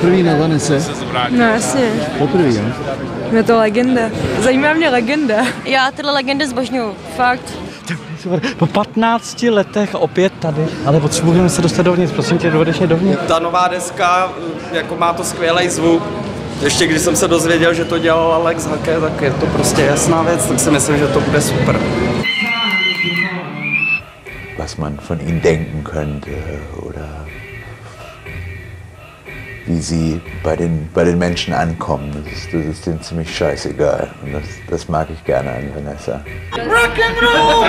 poprvé na Vanese? No jasně. Poprvé, jo? Je to legenda. Zajímá mě legenda. Já tyhle legendy zbožňuju. Fakt. Po 15 letech opět tady, ale potřebujeme se dostat dovnitř, prosím tě, dovedeš mě dovnitř? Ta nová deska, jako má to skvělý zvuk. Ještě když jsem se dozvěděl, že to dělal Alex Hake, tak je to prostě jasná věc, tak si myslím, že to bude super. Was man von ihnen denken könnte oder wie sie bei den Menschen ankommen. Das ist denen ziemlich scheißegal. Und das mag ich gerne an Vanessa. Rock'n'Roll!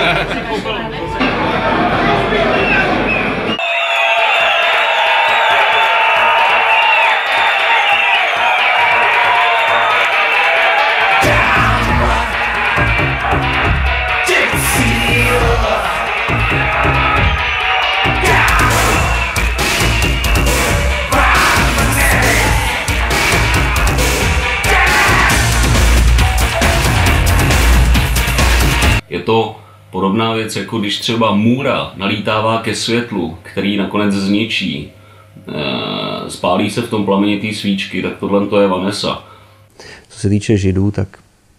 Je to podobná věc, jako když třeba můra nalítává ke světlu, který nakonec zničí. Spálí se v tom plameni té svíčky, tak tohle to je Vanessa. Co se týče Židů, tak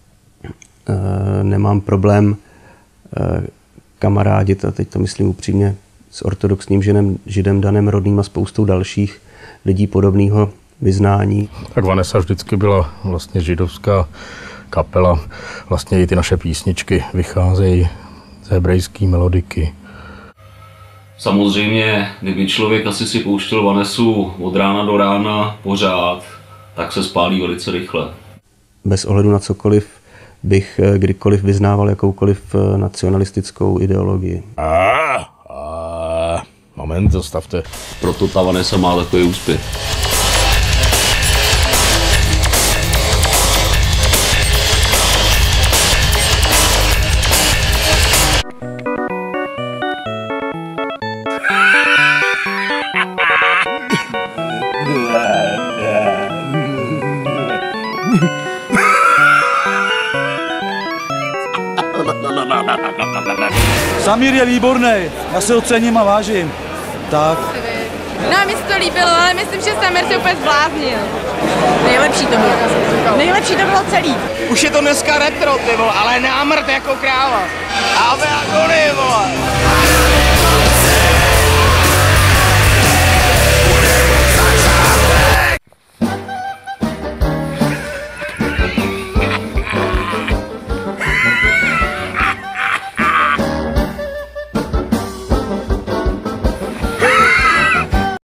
nemám problém kamarádit, a teď to myslím upřímně, s ortodoxním židem Danem Rodným a spoustou dalších lidí podobného vyznání. Tak Vanessa vždycky byla vlastně židovská kapela. Vlastně i ty naše písničky vycházejí z hebrejské melodiky. Samozřejmě, kdyby člověk asi si pouštěl Vanessu od rána do rána pořád, tak se spálí velice rychle. Bez ohledu na cokoliv bych kdykoliv vyznával jakoukoliv nacionalistickou ideologii. Moment, zastavte. Proto ta Vanessa má takový úspěch. Samír je výborný, já se ho cením a vážím. Tak. No, mi se to líbilo, ale myslím, že Samir se úplně zbláznil. Nejlepší to bylo. Nejlepší to bylo celý. Už je to dneska retro, ty vole, ale námrt jako kráva. A vole.